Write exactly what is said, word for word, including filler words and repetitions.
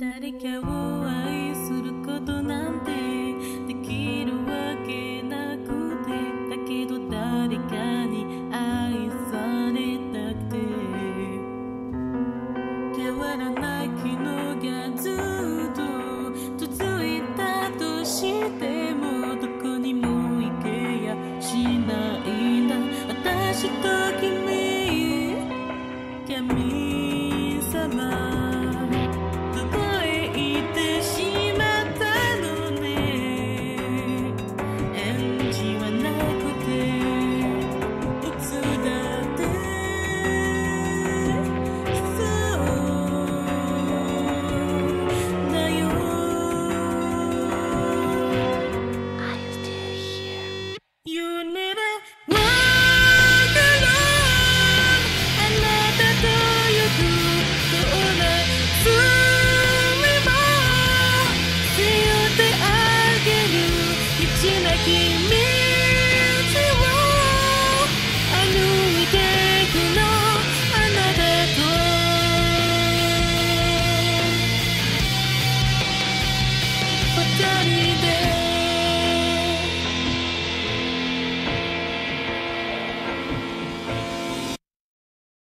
誰かを愛することなんてできるわけなくて、だけど誰かに愛されたくて、変わらない昨日がずっと続いたとしても、どこにも行けやしないんだ私と君、神様君